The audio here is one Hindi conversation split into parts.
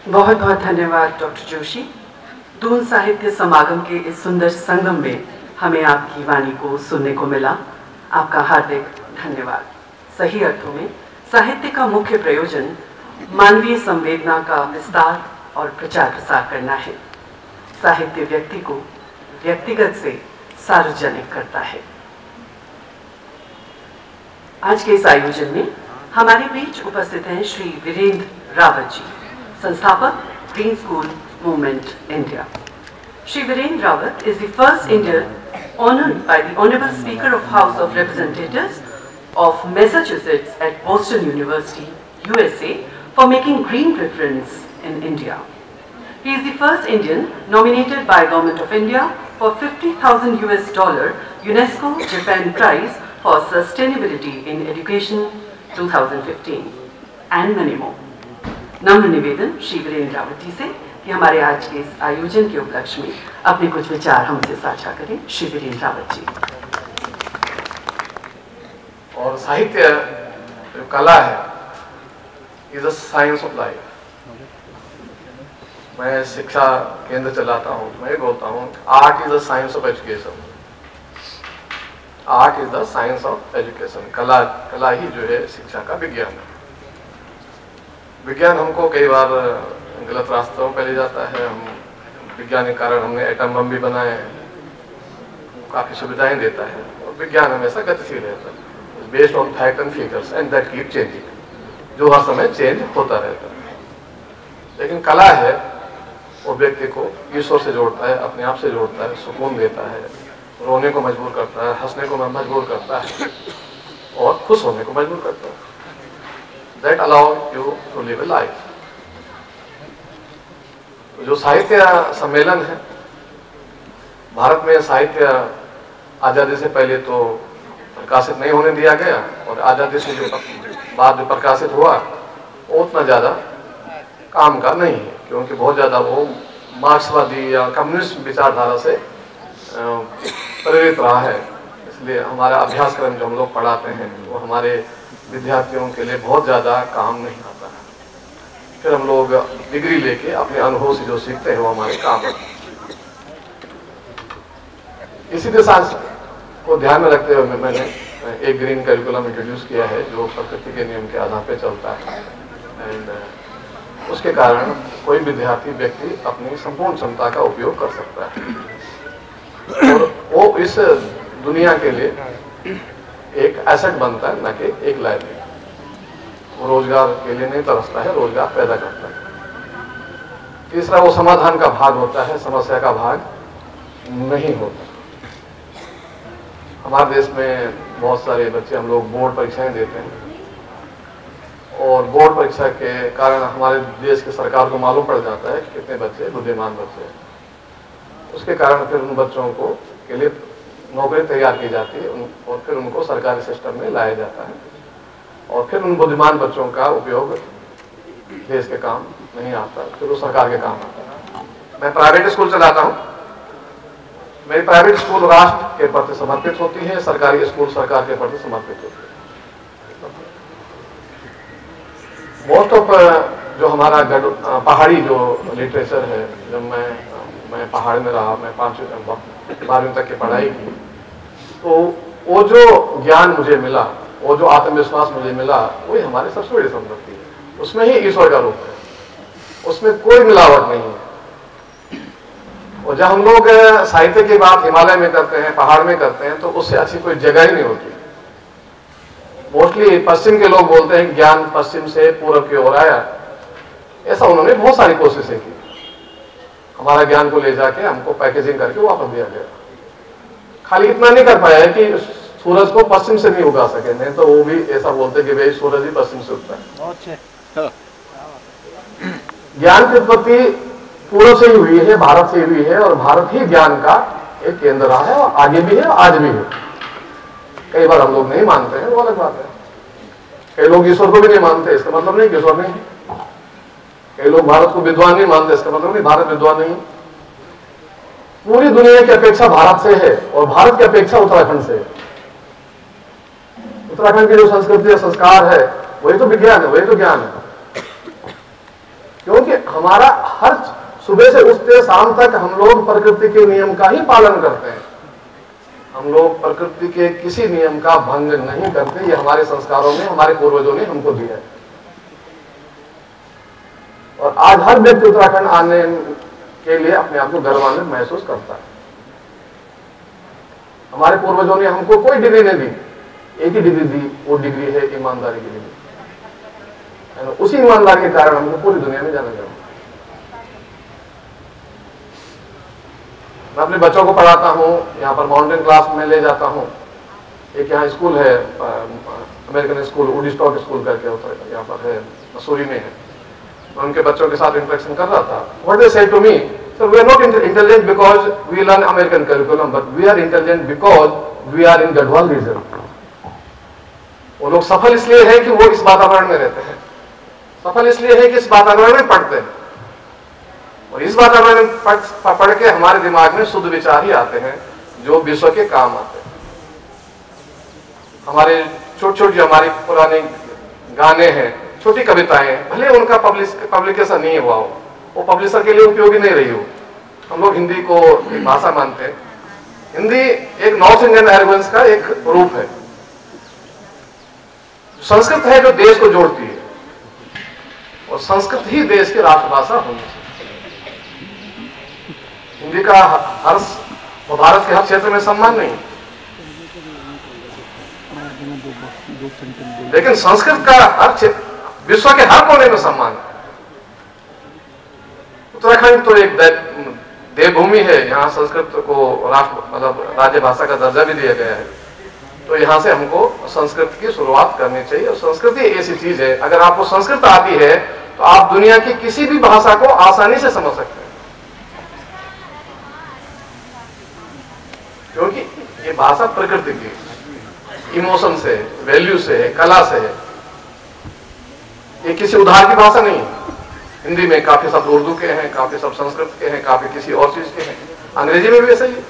बहुत बहुत धन्यवाद डॉक्टर जोशी। दून साहित्य समागम के इस सुंदर संगम में हमें आपकी वाणी को सुनने को मिला। आपका हार्दिक धन्यवाद। सही अर्थों में साहित्य का मुख्य प्रयोजन मानवीय संवेदना का विस्तार और प्रचार प्रसार करना है। साहित्य व्यक्ति को व्यक्तिगत से सार्वजनिक करता है। आज के इस आयोजन में हमारे बीच उपस्थित हैं श्री वीरेंद्र रावत जी, संस्थापक green school movement India. Shri Virendra Rawat is the first Indian honored by the Honorable Speaker of House of Representatives of Massachusetts at Boston University, USA, for making green preference in India. He is the first Indian nominated by Government of India for $50,000 UNESCO Japan Prize for Sustainability in Education 2015 and many more. नम्र निवेदन श्री वीरेंद्र रावत जी से कि हमारे आज के इस आयोजन के उपलक्ष्य में अपने कुछ विचार हमसे साझा करें। श्री वीरेंद्र रावत जी। और साहित्य जो कला है is a science of life. मैं शिक्षा केंद्र चलाता हूँ, मैं बोलता हूँ art is the science of education. Art is the science of education. कला ही जो है शिक्षा का विज्ञान है। विज्ञान हमको कई बार गलत रास्तों पे ले जाता है। हम विज्ञान के कारण हमने एटम बम भी बनाए, काफी सुविधाएं देता है। और विज्ञान हमेशा गतिशील रहता है, based on fact and figures and that keep changing, जो हर समय चेंज होता रहता है। लेकिन कला है वो व्यक्ति को ईश्वर से जोड़ता है, अपने आप से जोड़ता है, सुकून देता है, रोने को मजबूर करता है, हंसने को मजबूर करता है और खुश होने को मजबूर करता है। That allow you to live a life. जो साहित्य सम्मेलन है, भारत में साहित्य आजादी से पहले तो प्रकाशित नहीं होने दिया गया और आजादी से जो बाद में प्रकाशित हुआ वो उतना ज़्यादा काम का नहीं है, क्योंकि बहुत ज़्यादा वो मार्क्सवादी या कम्युनिस्ट विचारधारा से प्रेरित रहा है। इसलिए हमारा अभ्यासक्रम जो हम लोग पढ़ाते हैं वो हमारे विद्यार्थियों के लिए बहुत ज़्यादा काम नहीं आता है। फिर हम लोग डिग्री लेके अपने अनुभव से जो सीखते हैं वो हमारे काम आता है। इसी दिशा को ध्यान में रखते हुए मैंने एक ग्रीन करिकुलम इंट्रोड्यूस किया है जो प्रकृति के नियम के आधार पर चलता है। एंड उसके कारण कोई विद्यार्थी व्यक्ति अपनी संपूर्ण क्षमता का उपयोग कर सकता है और वो इस दुनिया के लिए एक एसेट बनता है, न कि एक लायबिलिटी। वो रोजगार के लिए नहीं तरसता है, रोजगार पैदा करता है। तीसरा वो समाधान का भाग होता है, समस्या का भाग नहीं होता। हमारे देश में बहुत सारे बच्चे, हम लोग बोर्ड परीक्षाएं देते हैं और बोर्ड परीक्षा के कारण हमारे देश की सरकार को मालूम पड़ जाता है कि कितने बच्चे बुद्धिमान बच्चे हैं। उसके कारण फिर उन बच्चों को के लिए नौकरी तैयार की जाती है और फिर उनको सरकारी सिस्टम में लाया जाता है और फिर उन बुद्धिमान बच्चों का उपयोग देश के काम नहीं आता, फिर वो सरकार के काम आता है। मैं प्राइवेट स्कूल चलाता हूँ। मेरी प्राइवेट स्कूल राष्ट्र के प्रति समर्पित होती है, सरकारी स्कूल सरकार के प्रति समर्पित होती है। मोस्ट ऑफ जो हमारा पहाड़ी जो लिटरेचर है, जब मैं पहाड़ में रहा, मैं 5वीं तक की पढ़ाई की, तो वो जो ज्ञान मुझे मिला, वो जो आत्मविश्वास मुझे मिला, वही हमारी सबसे बड़ी संपत्ति है। उसमें ही ईश्वर का रूप है, उसमें कोई मिलावट नहीं है। और जब हम लोग साहित्य की बात हिमालय में करते हैं, पहाड़ में करते हैं, तो उससे अच्छी कोई जगह ही नहीं होती। मोस्टली पश्चिम के लोग बोलते हैं ज्ञान पश्चिम से पूर्व की ओर आया। ऐसा उन्होंने बहुत सारी कोशिशें की, हमारा ज्ञान को ले जाके हमको पैकेजिंग करके वापस दिया गया। खाली इतना नहीं कर पाया है कि सूरज को पश्चिम से नहीं उगा सके, नहीं तो वो भी ऐसा बोलते कि भाई सूरज ही पश्चिम से उगता है। ज्ञान की उत्पत्ति पूर्व से ही हुई है, भारत से हुई है और भारत ही ज्ञान का एक केंद्र रहा है और आगे भी है, आज भी है। कई बार हम लोग नहीं मानते हैं, वो अलग बात है। कई लोग ईश्वर को भी नहीं मानते, इसका मतलब नहीं कि ईश्वर नहीं। कई लोग भारत को विद्वान नहीं मानते, इसका मतलब नहीं भारत विद्वान नहीं। पूरी दुनिया की अपेक्षा भारत से है और भारत की अपेक्षा उत्तराखंड से है। उत्तराखंड की जो संस्कृति और संस्कार है वही तो विज्ञान है, वही तो ज्ञान है। क्योंकि हमारा हर सुबह से उठते शाम तक हम लोग प्रकृति के नियम का ही पालन करते हैं। हम लोग प्रकृति के किसी नियम का भंग नहीं करते। ये हमारे संस्कारों में हमारे पूर्वजों ने हमको दिया है। और आज हर व्यक्ति उत्तराखंड आने के लिए अपने आप को गर्वान्वित महसूस करता है। हमारे पूर्वजों ने हमको कोई डिग्री नहीं दी, एक ही डिग्री दी, वो डिग्री है ईमानदारी की डिग्री। उसी ईमानदारी के कारण हमको पूरी दुनिया में जाना जाता। मैं अपने बच्चों को पढ़ाता हूँ, यहाँ पर माउंटेन क्लास में ले जाता हूँ। एक यहाँ स्कूल है, अमेरिकन स्कूल, वुडस्टॉक स्कूल करके यहाँ पर है, मसूरी में है। मैं उनके बच्चों के साथ इंटरेक्शन कर रहा था। What they said to me, sir we are not intelligent because we learn American curriculum, but we are intelligent because we are in Garhwal region. वो लोग सफल इसलिए है कि वो इस वातावरण में रहते हैं, सफल इसलिए है कि इस वातावरण में पढ़ते हैं, और इस वातावरण में पढ़ के हमारे दिमाग में शुद्ध विचार ही आते हैं जो विश्व के काम आते हैं। हमारे छोटे छोटे जो हमारी पुराने गाने हैं, छोटी कविताएं, भले उनका पब्लिकेशन नहीं हुआ हो, वो पब्लिशर के लिए उपयोगी नहीं रही हो। हम लोग हिंदी को एक भाषा मानते हैं। हिंदी एक नॉर्थ इंडियन एरोगेंस का एक रूप है। संस्कृत है जो देश को जोड़ती है, और संस्कृत ही देश की राष्ट्रभाषा होनी चाहिए। हिंदी का हर भारत के हर क्षेत्र में सम्मान नहीं, लेकिन संस्कृत का हर क्षेत्र, विश्व के हर कोने में सम्मान है। उत्तराखंड तो एक देवभूमि है, यहाँ संस्कृत को राष्ट्र मतलब राज्य भाषा का दर्जा भी दिया गया है। तो यहाँ से हमको संस्कृत की शुरुआत करनी चाहिए। और संस्कृति ऐसी चीज है, अगर आपको संस्कृत आती है तो आप दुनिया की किसी भी भाषा को आसानी से समझ सकते हैं, क्योंकि ये भाषा प्रकृति की इमोशन से, वैल्यू से है, कला से है। ये किसी उधार की भाषा नहीं। हिंदी में काफी शब्द उर्दू के हैं, काफी शब्द संस्कृत के हैं, काफी किसी और चीज के हैं। अंग्रेजी में भी ऐसा ही है।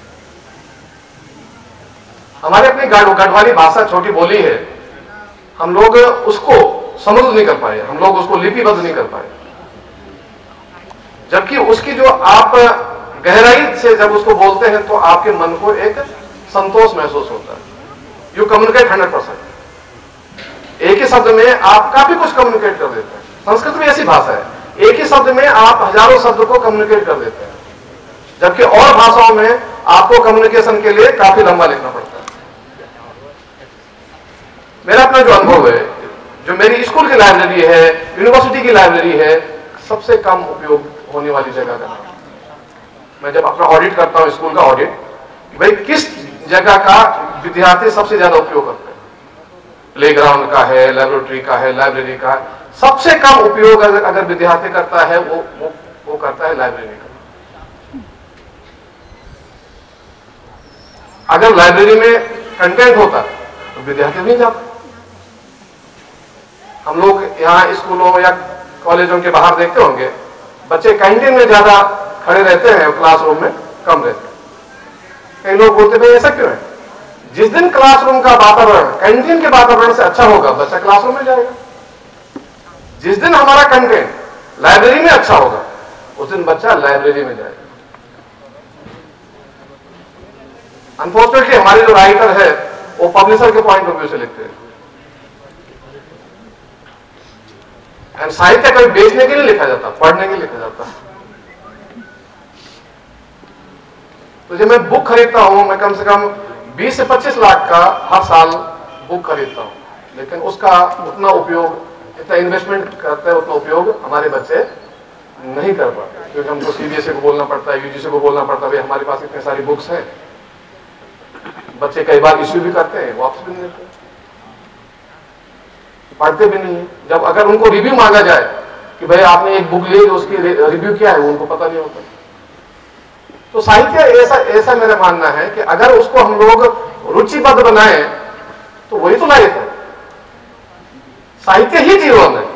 हमारी अपनी गढ़वाली भाषा छोटी बोली है, हम लोग उसको समृद्ध नहीं कर पाए, हम लोग उसको लिपिबद्ध नहीं कर पाए। जबकि उसकी जो आप गहराई से जब उसको बोलते हैं तो आपके मन को एक संतोष महसूस होता है। You communicate 100%। एक ही शब्द में आप काफी कुछ कम्युनिकेट कर देते हैं। संस्कृत भी ऐसी भाषा है, एक ही शब्द में आप हजारों शब्द को कम्युनिकेट कर देते हैं, जबकि और भाषाओं में आपको कम्युनिकेशन के लिए काफी लंबा लिखना पड़ता है। मेरा अपना जो अनुभव है, जो मेरी स्कूल की लाइब्रेरी है, यूनिवर्सिटी की लाइब्रेरी है, सबसे कम उपयोग होने वाली जगह का। मैं जब अपना ऑडिट करता हूं, स्कूल का ऑडिट, भाई किस जगह का विद्यार्थी सबसे ज्यादा उपयोग करते हैं, प्लेग्राउंड का है, लेबोरेटरी का है, लाइब्रेरी का है। सबसे कम उपयोग अगर विद्यार्थी करता है वो करता है लाइब्रेरी का। अगर लाइब्रेरी में कंटेंट होता तो विद्यार्थी नहीं जाता। हम लोग यहाँ स्कूलों या कॉलेजों के बाहर देखते होंगे, बच्चे कैंटीन में ज्यादा खड़े रहते हैं, क्लासरूम में कम रहते हैं। कई लोग बोलते हैं ऐसा क्यों है? जिस दिन क्लासरूम का वातावरण कैंटीन के वातावरण से अच्छा होगा, बच्चा क्लासरूम में जाएगा। जिस दिन हमारा कंटेंट लाइब्रेरी में अच्छा होगा, उस दिन बच्चा लाइब्रेरी में जाएगा। अनफॉर्चुनेटली हमारे जो राइटर है वो पब्लिशर के पॉइंट ऑफ व्यू से लिखते हैं, एंड साहित्य कभी बेचने के लिए लिखा जाता, पढ़ने के लिए लिखा जाता। तो जब मैं बुक खरीदता हूं, मैं कम से कम 20 से 25 लाख का हर साल बुक खरीदता हूं, लेकिन उसका उतना उपयोग, इतना इन्वेस्टमेंट करते हैं, उतना उपयोग हमारे बच्चे नहीं कर पाते, क्योंकि हमको सीबीएसई को बोलना पड़ता है, यूजीसी को बोलना पड़ता है, भाई हमारे पास इतनी सारी बुक्स हैं। बच्चे कई बार इश्यू भी करते हैं, वापस भी नहीं देते, पढ़ते भी नहीं है। जब अगर उनको रिव्यू मांगा जाए कि भाई आपने एक बुक ली, उसकी रिव्यू क्या है, वो उनको पता नहीं होता। तो साहित्य ऐसा मेरा मानना है कि अगर उसको हम लोग रुचिबद्ध बनाए तो वही तो लाइफ है। साहित्य ही जीवन है।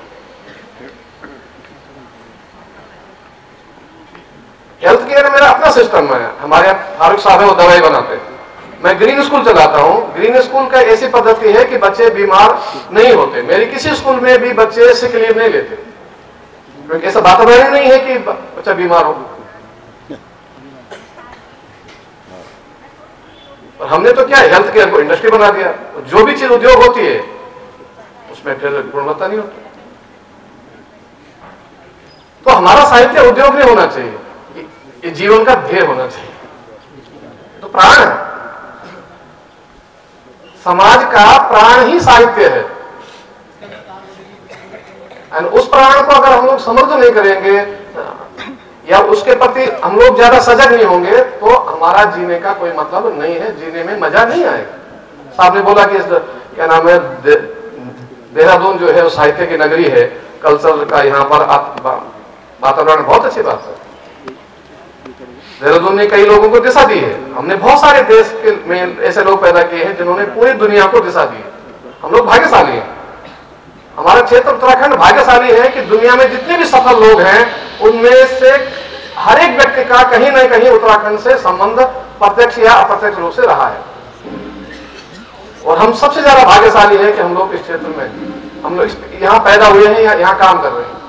हेल्थ केयर मेरा अपना सिस्टम है। हमारे फारूक साहब है, वो दवाई बनाते हैं। मैं ग्रीन स्कूल चलाता हूं। ग्रीन स्कूल का ऐसी पद्धति है कि बच्चे बीमार नहीं होते। मेरी किसी स्कूल में भी बच्चे सिक लीव नहीं लेते। क्योंकि ऐसा वातावरण नहीं है कि बच्चा बीमार हो। और हमने तो क्या हेल्थ केयर को इंडस्ट्री बना दिया, जो भी चीज उद्योग होती है उसमें फिर गुणवत्ता नहीं होती। तो हमारा साहित्य उद्योग नहीं होना चाहिए, ये जीवन का ध्येय होना चाहिए। तो प्राण है, समाज का प्राण ही साहित्य है। और उस प्राण को अगर हम लोग समृद्ध नहीं करेंगे या उसके प्रति हम लोग ज्यादा सजग नहीं होंगे तो हमारा जीने का कोई मतलब नहीं है, जीने में मजा नहीं आएगा। साहब ने बोला कि क्या नाम है, देहरादून जो है वो साहित्य की नगरी है, कल्चर का यहाँ पर वातावरण बहुत अच्छी बात है। देहरादून ने कई लोगों को दिशा दी है। हमने बहुत सारे देश के में ऐसे लोग पैदा किए हैं जिन्होंने पूरी दुनिया को दिशा दी है। हम लोग भाग्यशाली हैं। हमारा क्षेत्र उत्तराखंड भाग्यशाली है कि दुनिया में जितने भी सफल लोग हैं उनमें से हर एक व्यक्ति का कहीं न कहीं उत्तराखंड से संबंध प्रत्यक्ष या अप्रत्यक्ष रूप से रहा है। और हम सबसे ज्यादा भाग्यशाली है कि हम लोग इस क्षेत्र में, हम लोग यहाँ पैदा हुए हैं या यहाँ काम कर रहे हैं।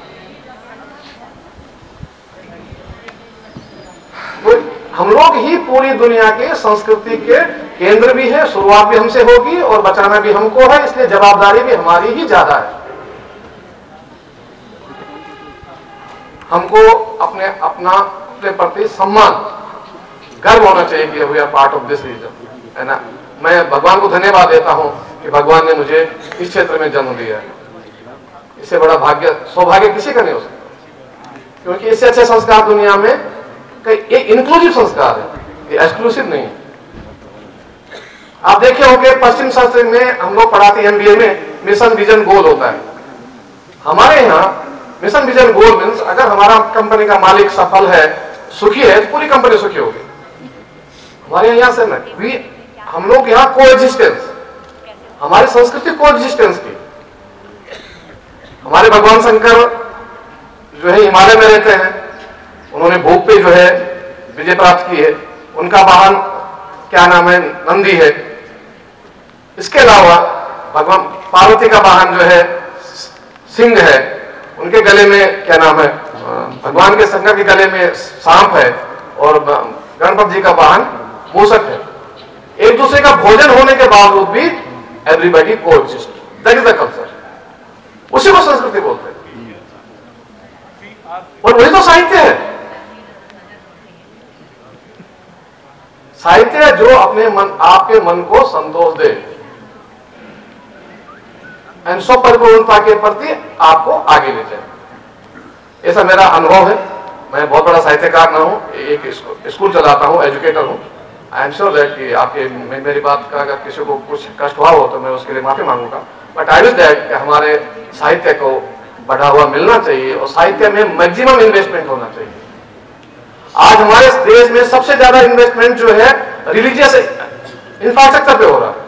तो हम लोग ही पूरी दुनिया के संस्कृति के केंद्र भी है, शुरुआत भी हमसे होगी और बचाना भी हमको है, इसलिए जवाबदारी भी हमारी ही ज्यादा है। हमको अपने प्रति सम्मान, गर्व होना चाहिए कि we are part of this region, है ना। मैं भगवान को धन्यवाद देता हूं कि भगवान ने मुझे इस क्षेत्र में जन्म दिया है। इससे बड़ा भाग्य, सौभाग्य किसी का नहीं हो सकता, क्योंकि इससे अच्छे संस्कार दुनिया में ये इंक्लूसिव संस्कार है, ये एक्सक्लूसिव नहीं है। आप देखे होंगे पश्चिम संस्कृति में हम लोग पढ़ाते हैं MBA में मिशन विजन गोल होता है। हमारे यहाँ मिशन विजन गोल मीन्स अगर हमारा कंपनी का मालिक सफल है, सुखी है, तो पूरी कंपनी सुखी होगी। हमारे यहाँ से नहीं, हम लोग यहाँ कोएग्जिस्टेंस, हमारी संस्कृति कोएग्जिस्टेंस की। हमारे भगवान शंकर जो है हिमालय में रहते हैं, उन्होंने भूप पे जो है विजय प्राप्त की है। उनका वाहन क्या नाम है, नंदी है। इसके अलावा भगवान पार्वती का वाहन जो है सिंह है। उनके गले में क्या नाम है, भगवान के शंकर के गले में सांप है और गणपति जी का वाहन मूषक है। एक दूसरे का भोजन होने के बावजूद भी everybody coexist, that is the culture. उसी को संस्कृति बोलते हैं और वही तो साहित्य है। साहित्य जो अपने मन, आपके मन को संतोष दे एंड स्व परिपूर्णता के प्रति आपको आगे ले जाए। ऐसा मेरा अनुभव है। मैं बहुत बड़ा साहित्यकार ना हूं, एक स्कूल चलाता हूं, एजुकेटर हूं। आई एम श्योर दैट कि आपके मेरी बात का अगर किसी को कुछ कष्ट हुआ हो तो मैं उसके लिए माफी मांगूंगा। बट आई विश दैट कि हमारे साहित्य को बढ़ावा मिलना चाहिए और साहित्य में मैक्सिमम इन्वेस्टमेंट होना चाहिए। आज हमारे देश में सबसे ज्यादा इन्वेस्टमेंट जो है रिलीजियस इंफ्रास्ट्रक्चर पे हो रहा है।